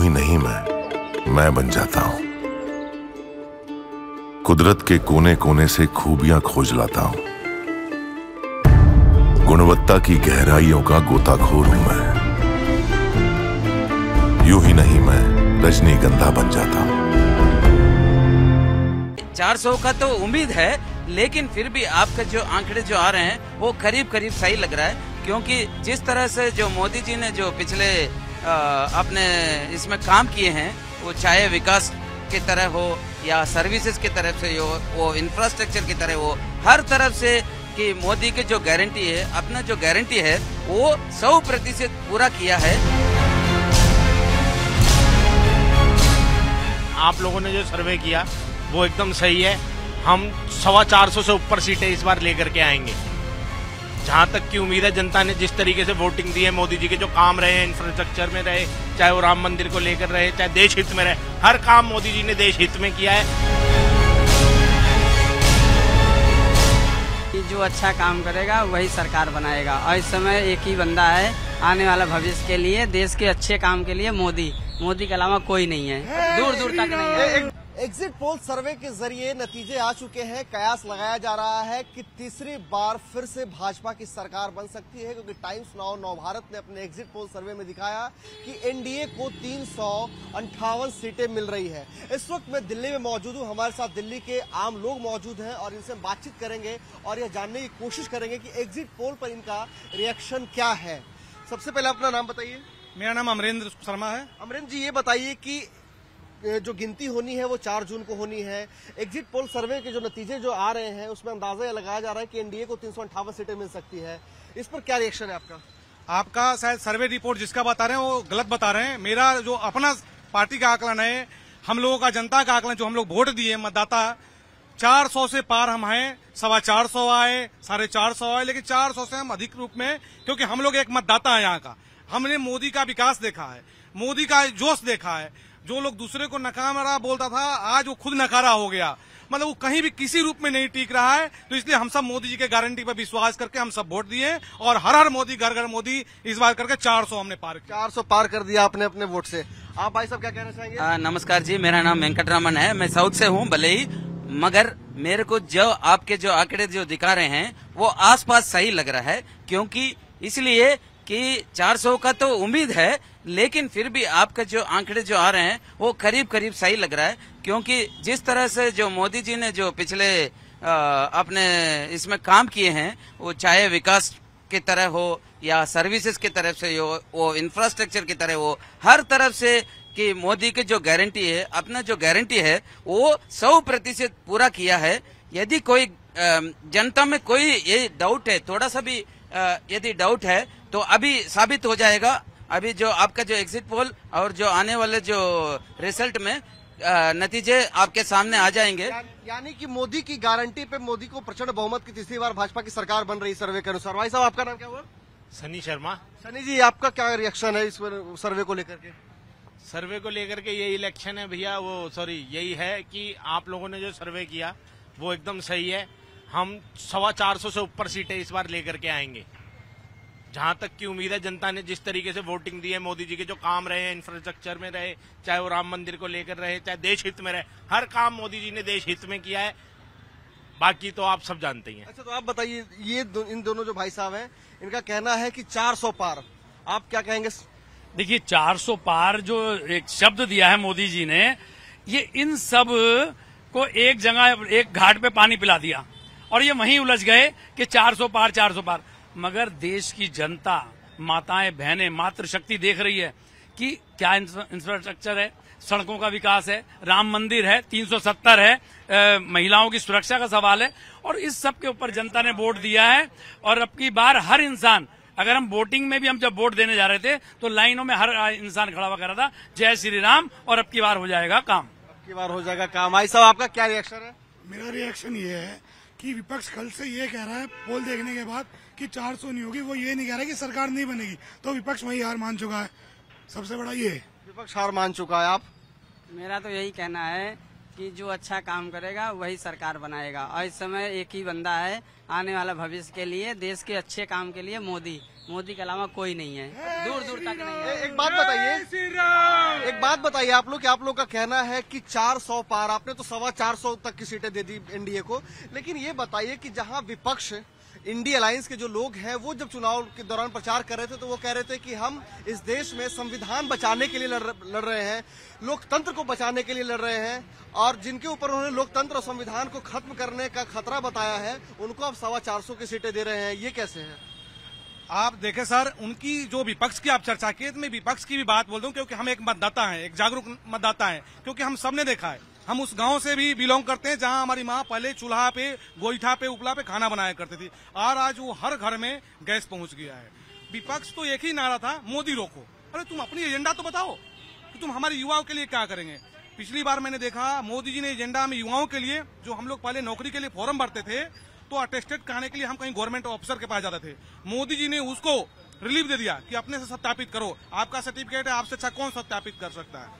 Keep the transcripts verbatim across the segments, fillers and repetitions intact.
ही नहीं मैं मैं बन जाता हूं। कुदरत के कोने कोने से खूबियां खोज लाता हूं। गुणवत्ता की गहराइयों का गोताखोर हूं मैं। यूं ही नहीं मैं रजनीगंधा बन जाता हूं। चार सौ का तो उम्मीद है, लेकिन फिर भी आपके जो आंकड़े जो आ रहे हैं वो करीब करीब सही लग रहा है, क्योंकि जिस तरह से जो मोदी जी ने जो पिछले आ, अपने इसमें काम किए हैं, वो चाहे विकास की तरह हो या सर्विसेज की तरफ से हो, वो इंफ्रास्ट्रक्चर की तरह हो, हर तरफ से कि मोदी की जो गारंटी है, अपना जो गारंटी है वो सौ प्रतिशत पूरा किया है। आप लोगों ने जो सर्वे किया वो एकदम सही है। हम सवा चार सौ से ऊपर सीटें इस बार लेकर के आएंगे। जहां तक की उम्मीद है, जनता ने जिस तरीके से वोटिंग दी है, मोदी जी के जो काम रहे हैं, इंफ्रास्ट्रक्चर में रहे, चाहे वो राम मंदिर को लेकर रहे, चाहे देश हित में रहे, हर काम मोदी जी ने देश हित में किया है। जो अच्छा काम करेगा वही सरकार बनाएगा, और इस समय एक ही बंदा है आने वाला भविष्य के लिए, देश के अच्छे काम के लिए। मोदी मोदी के अलावा कोई नहीं है, दूर दूर तक नहीं है। एग्जिट पोल सर्वे के जरिए नतीजे आ चुके हैं। कयास लगाया जा रहा है कि तीसरी बार फिर से भाजपा की सरकार बन सकती है, क्योंकि टाइम्स नाउ नव भारत ने अपने एग्जिट पोल सर्वे में दिखाया कि एनडीए को तीन सौ अंठावन सीटें मिल रही है। इस वक्त मैं दिल्ली में मौजूद हूं। हमारे साथ दिल्ली के आम लोग मौजूद हैं और इनसे बातचीत करेंगे और यह जानने की कोशिश करेंगे कि एग्जिट पोल पर इनका रिएक्शन क्या है। सबसे पहले अपना नाम बताइए। मेरा नाम अमरेंद्र शर्मा है। अमरेंद्र जी, ये बताइए कि जो गिनती होनी है वो चार जून को होनी है। एग्जिट पोल सर्वे के जो नतीजे जो आ रहे हैं उसमें अंदाजा लगाया जा रहा है कि एनडीए को तीन सौ अंठावन सीटें मिल सकती है। इस पर क्या रिएक्शन है आपका? आपका शायद सर्वे रिपोर्ट जिसका बता रहे हैं वो गलत बता रहे हैं। मेरा जो अपना पार्टी का आकलन है, हम लोगों का जनता का आकलन, जो हम लोग वोट दिए मतदाता, चार सौ से पार हम हैं। सवा चार सौ आए, साढ़े चार सौ आए, लेकिन चार सौ से हम अधिक रूप में, क्योंकि हम लोग एक मतदाता है यहाँ का। हमने मोदी का विकास देखा है, मोदी का जोश देखा है। जो लोग दूसरे को नकारा बोलता था, आज वो खुद नकारा हो गया। मतलब वो कहीं भी किसी रूप में नहीं टिक रहा है। तो इसलिए हम सब मोदी जी के गारंटी पर विश्वास करके हम सब वोट दिए, और हर हर मोदी, घर घर मोदी इस बार करके चार सौ हमने पार किया। चार सौ पार कर दिया आपने अपने वोट से। आप भाई साहब क्या कहना चाहेंगे? आ, नमस्कार जी, मेरा नाम वेंकटरामन है। मैं साउथ से हूँ भले ही, मगर मेरे को जो आपके जो आंकड़े जो दिखा रहे हैं वो आसपास सही लग रहा है, क्योंकि इसलिए कि चार सौ का तो उम्मीद है, लेकिन फिर भी आपके जो आंकड़े जो आ रहे हैं वो करीब करीब सही लग रहा है, क्योंकि जिस तरह से जो मोदी जी ने जो पिछले आ, अपने इसमें काम किए हैं, वो चाहे विकास की तरह हो या सर्विसेज की तरफ से हो, वो इंफ्रास्ट्रक्चर की तरह हो, हर तरफ से कि मोदी की जो गारंटी है, अपना जो गारंटी है वो सौ प्रतिशत पूरा किया है। यदि कोई जनता में कोई ये डाउट है, थोड़ा सा भी यदि डाउट है, तो अभी साबित हो जाएगा। अभी जो आपका जो एग्जिट पोल और जो आने वाले जो रिजल्ट में नतीजे आपके सामने आ जाएंगे। या, यानी कि मोदी की गारंटी पे मोदी को प्रचंड बहुमत की तीसरी बार भाजपा की सरकार बन रही सर्वे के अनुसार। भाई साहब, आपका नाम क्या हुआ? सनी शर्मा। सनी जी, आपका क्या रिएक्शन है इस सर्वे को लेकर के? सर्वे को लेकर के यही इलेक्शन है भैया, वो सॉरी यही है कि आप लोगों ने जो सर्वे किया वो एकदम सही है। हम सवा चार सौ से ऊपर सीटें इस बार लेकर के आएंगे। जहां तक की उम्मीद है, जनता ने जिस तरीके से वोटिंग दी है, मोदी जी के जो काम रहे हैं, इंफ्रास्ट्रक्चर में रहे, चाहे वो राम मंदिर को लेकर रहे, चाहे देश हित में रहे, हर काम मोदी जी ने देश हित में किया है। बाकी तो आप सब जानते ही हैं। अच्छा, तो आप बताइए, ये दो, इन दोनों जो भाई साहब हैं, इनका कहना है कि चार सौ पार, आप क्या कहेंगे? देखिए, चार सौ पार जो एक शब्द दिया है मोदी जी ने, ये इन सब को एक जगह एक घाट पे पानी पिला दिया और ये वहीं उलझ गए कि चार सौ पार चार सौ पार। मगर देश की जनता, माताएं बहनें, मातृशक्ति देख रही है कि क्या इंफ्रास्ट्रक्चर है, सड़कों का विकास है, राम मंदिर है, तीन सौ सत्तर है, आ, महिलाओं की सुरक्षा का सवाल है, और इस सब के ऊपर जनता ने वोट दिया है। और अब की बार हर इंसान, अगर हम वोटिंग में भी हम जब वोट देने जा रहे थे तो लाइनों में हर इंसान खड़ा हुआ कर रहा था, जय श्री राम, और अब की बार हो जाएगा काम। अब की बार हो जाएगा काम। भाई साहब, आपका क्या रिएक्शन है? मेरा रिएक्शन ये है कि विपक्ष कल से ये कह रहा है पोल देखने के बाद कि चार सौ नहीं होगी, वो ये नहीं कह रहा कि सरकार नहीं बनेगी, तो विपक्ष वही हार मान चुका है। सबसे बड़ा ये विपक्ष हार मान चुका है। आप? मेरा तो यही कहना है कि जो अच्छा काम करेगा वही सरकार बनाएगा। और इस समय एक ही बंदा है आने वाला भविष्य के लिए, देश के अच्छे काम के लिए, मोदी। मोदी के अलावा कोई नहीं है, दूर दूर तक नहीं है। एक बात बताइए, एक बात बताइए आप लोग कि आप लोग का कहना है कि चार सौ पार, आपने तो सवा चार सौ तक की सीटें दे दी एनडीए को, लेकिन ये बताइए कि जहां विपक्ष इंडिया अलायंस के जो लोग हैं वो जब चुनाव के दौरान प्रचार कर रहे थे तो वो कह रहे थे कि हम इस देश में संविधान बचाने के लिए लड़, लड़ रहे हैं, लोकतंत्र को बचाने के लिए लड़ रहे हैं, और जिनके ऊपर उन्होंने लोकतंत्र और संविधान को खत्म करने का खतरा बताया है उनको अब सवा चार सौ की सीटें दे रहे हैं। ये कैसे है? आप देखें सर, उनकी जो विपक्ष की आप चर्चा की, मैं विपक्ष की भी बात बोल दूं क्योंकि हम एक मतदाता हैं, एक जागरूक मतदाता हैं, क्योंकि हम सबने देखा है। हम उस गांव से भी बिलोंग करते हैं जहां हमारी माँ पहले चूल्हा पे, गोईठा पे, उपला पे खाना बनाया करती थी, और आज वो हर घर में गैस पहुंच गया है। विपक्ष तो एक ही नारा था, मोदी रोको। अरे तुम अपनी एजेंडा तो बताओ कि तुम हमारे युवाओं के लिए क्या करेंगे। पिछली बार मैंने देखा मोदी जी ने एजेंडा में युवाओं के लिए, जो हम लोग पहले नौकरी के लिए फॉर्म भरते थे तो अटेस्टेड कराने के लिए हम कहीं गवर्नमेंट ऑफिसर के पास जाते थे, मोदी जी ने उसको रिलीफ दे दिया कि अपने से सत्यापित करो, आपका सर्टिफिकेट है, आपसे अच्छा कौन सत्यापित कर सकता है।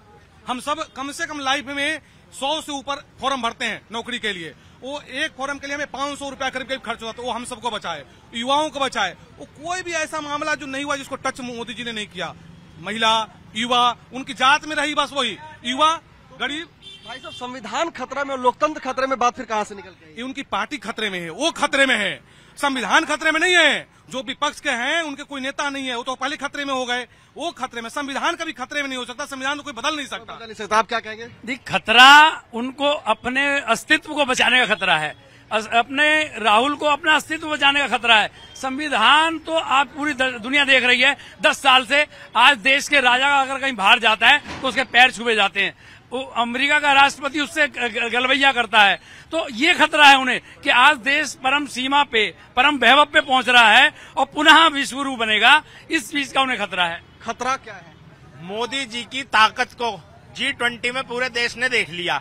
हम सब कम से कम लाइफ में सौ से ऊपर फॉर्म भरते हैं नौकरी के लिए, वो एक फॉर्म के लिए हमें पांच सौ रुपया करीब करीब खर्च होता है। वो हम सबको बचाए, युवाओं को बचाए। वो कोई भी ऐसा मामला जो नहीं हुआ जिसको टच मोदी जी ने नहीं किया। महिला, युवा, उनकी जात में रही बस वही, युवा, गरीब। भाई साहब, संविधान खतरा में और लोकतंत्र खतरे में, बात फिर कहां से निकल गई? ये उनकी पार्टी खतरे में है, वो खतरे में है, संविधान खतरे में नहीं है। जो विपक्ष के हैं उनके कोई नेता नहीं है, वो तो पहले खतरे में हो गए, वो खतरे में। संविधान कभी खतरे में नहीं हो सकता, संविधान तो कोई बदल नहीं सकता। बदल नहीं सकता। आप क्या कहेंगे? देख, खतरा उनको अपने अस्तित्व को बचाने का खतरा है, अपने राहुल को अपना अस्तित्व बचाने का खतरा है। संविधान तो आप पूरी दुनिया देख रही है दस साल से। आज देश के राजा का अगर कहीं बाहर जाता है तो उसके पैर छुए जाते हैं, वो अमेरिका का राष्ट्रपति उससे गलवैया करता है। तो ये खतरा है उन्हें कि आज देश परम सीमा पे, परम वैभव पे पहुंच रहा है और पुनः विश्वगुरु बनेगा, इस चीज का उन्हें खतरा है। खतरा क्या है? मोदी जी की ताकत को जी ट्वेंटी में पूरे देश ने देख लिया।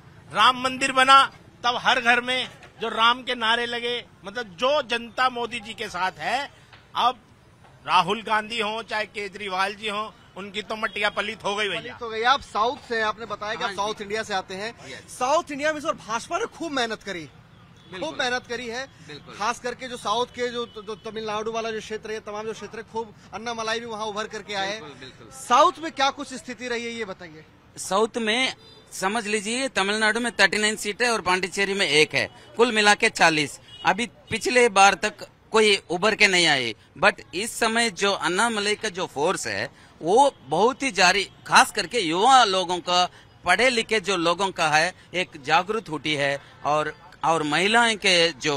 राम मंदिर बना तब हर घर में जो राम के नारे लगे, मतलब जो जनता मोदी जी के साथ है। अब राहुल गांधी हो चाहे केजरीवाल जी हो, उनकी तो मटिया पलित हो गई भैया। तो गई। आप साउथ से, आपने बताया कि आप साउथ इंडिया से आते हैं। साउथ इंडिया में इस बार भाजपा ने खूब मेहनत करी, खूब मेहनत करी है। खास करके जो साउथ के जो, जो तमिलनाडु वाला जो क्षेत्र है, तमाम जो क्षेत्र है, खूब अन्ना मलाई भी वहाँ उभर करके आए। साउथ में क्या कुछ स्थिति रही है ये बताइए। साउथ में समझ लीजिए तमिलनाडु में उनतालीस सीटें और पांडिचेरी में एक है, कुल मिला के चालीस। अभी पिछले बार तक कोई उभर के नहीं आए, बट इस समय जो अन्नामलाई का जो फोर्स है वो बहुत ही जारी, खास करके युवा लोगों का, पढ़े लिखे जो लोगों का है, एक जागरूक हुटी है। और और महिलाएं के जो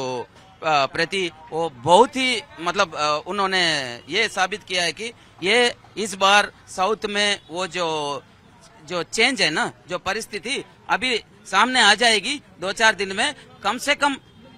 प्रति वो बहुत ही मतलब उन्होंने ये साबित किया है कि ये इस बार साउथ में वो जो जो चेंज है ना, जो परिस्थिति अभी सामने आ जाएगी दो चार दिन में, कम से कम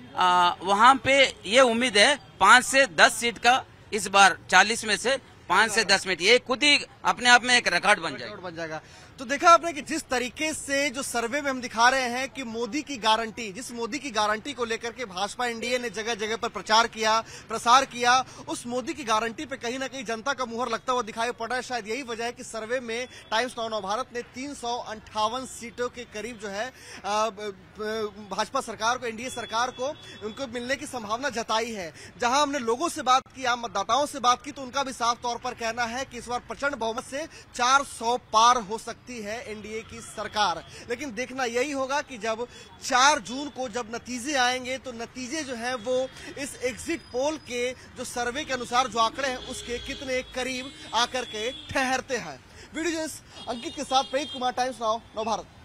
वहां पे ये उम्मीद है पांच से दस सीट का इस बार, चालीस में से पांच से दस मिनट, ये खुद ही अपने आप में एक रिकॉर्ड बन जाएगा बन जाएगा तो देखा आपने कि जिस तरीके से जो सर्वे में हम दिखा रहे हैं कि मोदी की गारंटी, जिस मोदी की गारंटी को लेकर के भाजपा एनडीए ने जगह जगह पर प्रचार किया, प्रसार किया, उस मोदी की गारंटी पे कहीं ना कहीं जनता का मुहर लगता हुआ दिखाई पड़ रहा है। शायद यही वजह है कि सर्वे में टाइम्स नाउ नवभारत ने तीन सौ अंठावन सीटों के करीब जो है भाजपा सरकार को, एनडीए सरकार को उनको मिलने की संभावना जताई है। जहां हमने लोगों से बात की, आम मतदाताओं से बात की, तो उनका भी साफ तौर पर कहना है कि इस बार प्रचंड बहुमत से चार सौ पार हो सकती है एनडीए की सरकार। लेकिन देखना यही होगा कि जब चार जून को जब नतीजे आएंगे तो नतीजे जो हैं वो इस एग्जिट पोल के जो सर्वे के अनुसार जो आंकड़े हैं उसके कितने करीब आकर के ठहरते हैं। वीडियो जर्नलिस्ट अंकित के साथ प्रेत कुमार, टाइम्स नाउ नवभारत।